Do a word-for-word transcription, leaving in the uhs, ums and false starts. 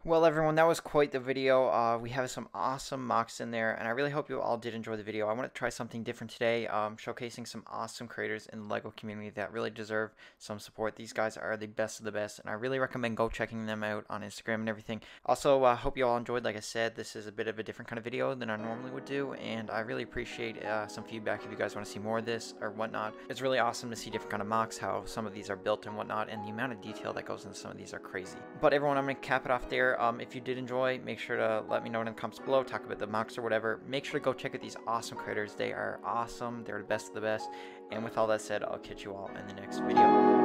Well, everyone, that was quite the video. Uh, we have some awesome mocks in there, and I really hope you all did enjoy the video. I want to try something different today, um, showcasing some awesome creators in the LEGO community that really deserve some support. These guys are the best of the best, and I really recommend go checking them out on Instagram and everything. Also, I uh, hope you all enjoyed. Like I said, this is a bit of a different kind of video than I normally would do, and I really appreciate uh, some feedback if you guys want to see more of this or whatnot. It's really awesome to see different kind of mocks, how some of these are built and whatnot, and the amount of detail that goes into some of these are crazy. But everyone, I'm going to cap it off there. Um, if you did enjoy, make sure to let me know in the comments below, talk about the mocks or whatever. Make sure to go check out these awesome creators. They are awesome. They're the best of the best. And with all that said, I'll catch you all in the next video.